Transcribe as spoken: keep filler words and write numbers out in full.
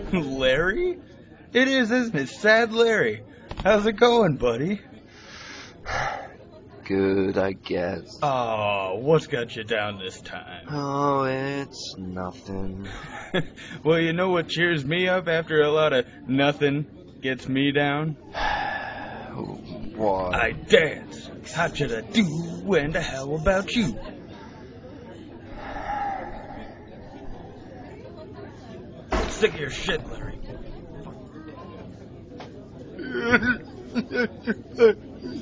Larry? It is, isn't it? Sad Larry. How's it going, buddy? Good, I guess. Oh, what's got you down this time? Oh, it's nothing. Well, you know what cheers me up after a lot of nothing gets me down? What? I dance. How should I do? And how about you? Sick of your shit, Larry.